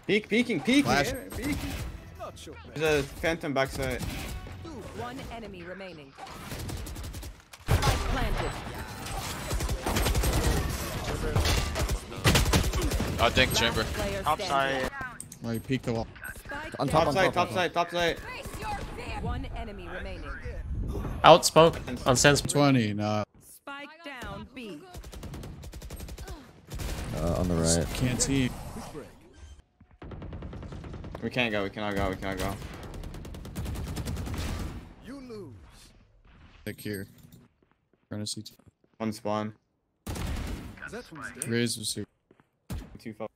Peeking. Flash. Peek. There's a phantom backside. One enemy remaining. Planted. I think chamber. Outside. Oh, you peeked the wall. On Top top. side. One enemy remaining. Out smoke on sense. 20. No. Spike down B. On the right. Can't see. We can't go. We cannot go. You lose. Like here. Trying to see. One spawn. That one's dead. Raise was super. 2 fell.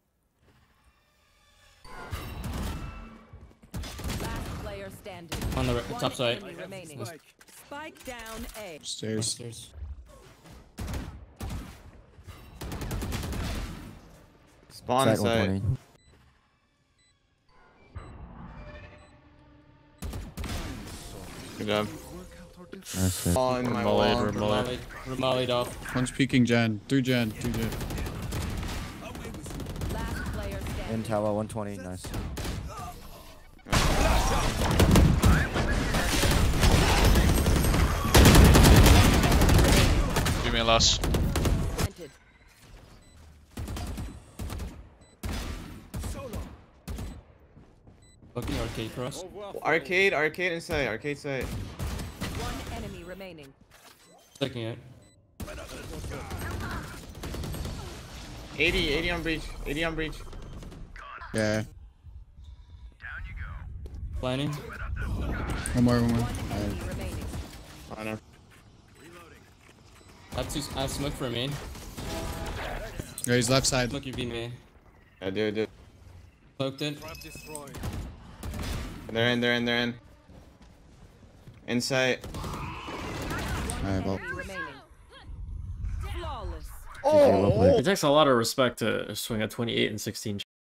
Last player standing. On the One top side. enemy remaining. Spike down A. Stairs. Spawn Side side. 120. Good job. Nice hit. All in my wall. Remollied off. One's peeking Gen. 2 Gen. Last player standing. In tower 120. Nice. Give me a loss. Planted. Looking arcade for us. Arcade inside. Arcade side. One enemy remaining. Checking it. 80 on breach. 80 on breach. Yeah. Planning. One more. One enemy remaining. I know. I have smoke for a main. Yeah, he's left side. Smoke your B main. Yeah, dude. Smoked it. They're in. Inside. Alright, well. Enemy remaining. Flawless. GG, well played. It takes a lot of respect to swing a 28 and 16